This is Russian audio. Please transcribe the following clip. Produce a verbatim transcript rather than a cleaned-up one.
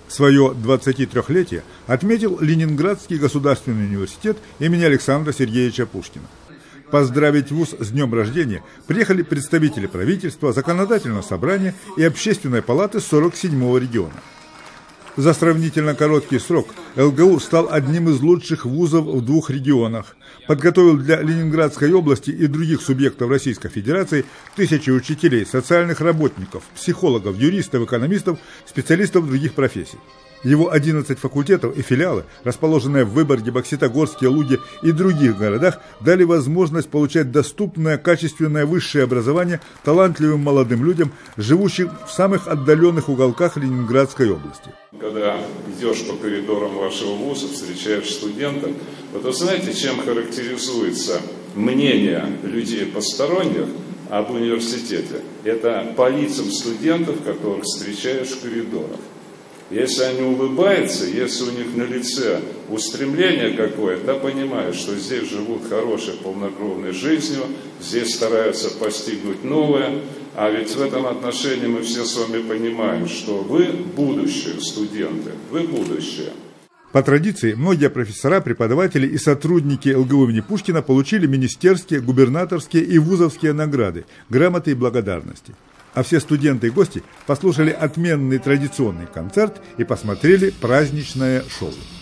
Свое двадцатитрёхлетие отметил Ленинградский государственный университет имени Александра Сергеевича Пушкина. Поздравить вуз с днем рождения приехали представители правительства, законодательного собрания и общественной палаты сорок седьмого региона. За сравнительно короткий срок эл гэ у стал одним из лучших вузов в двух регионах, подготовил для Ленинградской области и других субъектов Российской Федерации тысячи учителей, социальных работников, психологов, юристов, экономистов, специалистов других профессий. Его одиннадцать факультетов и филиалы, расположенные в Выборге, Бокситогорске, Луге и других городах, дали возможность получать доступное, качественное высшее образование талантливым молодым людям, живущим в самых отдаленных уголках Ленинградской области. Когда идешь по коридорам вашего вуза, встречаешь студентов, вот вы знаете, чем характеризуется мнение людей посторонних об университете? Это по лицам студентов, которых встречаешь в коридорах. Если они улыбаются, если у них на лице устремление какое-то, то понимаешь, что здесь живут хорошей полнокровной жизнью, здесь стараются постигнуть новое. А ведь в этом отношении мы все с вами понимаем, что вы будущее, студенты, вы будущее. По традиции, многие профессора, преподаватели и сотрудники эл гэ у имени Пушкина получили министерские, губернаторские и вузовские награды, грамоты и благодарности. А все студенты и гости послушали отменный традиционный концерт и посмотрели праздничное шоу.